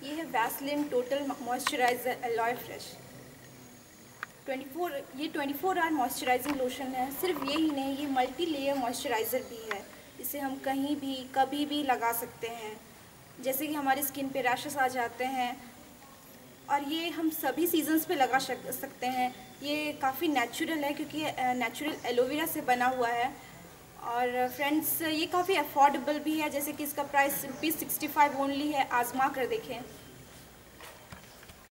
ये है Vaseline total moisturiser aloe fresh 24 hour moisturising lotion है। सिर्फ ये ही नहीं, ये मल्टी लेयर मॉइस्चराइज़र भी है। इसे हम कहीं भी कभी भी लगा सकते हैं, जैसे कि हमारी स्किन पे रैशेस आ जाते हैं, और ये हम सभी सीजन्स पे लगा सकते हैं। ये काफ़ी नेचुरल है क्योंकि नेचुरल एलोवेरा से बना हुआ है। और फ्रेंड्स, ये काफ़ी अफोर्डेबल भी है, जैसे कि इसका प्राइस ₹65 ओनली है। आजमा कर देखें।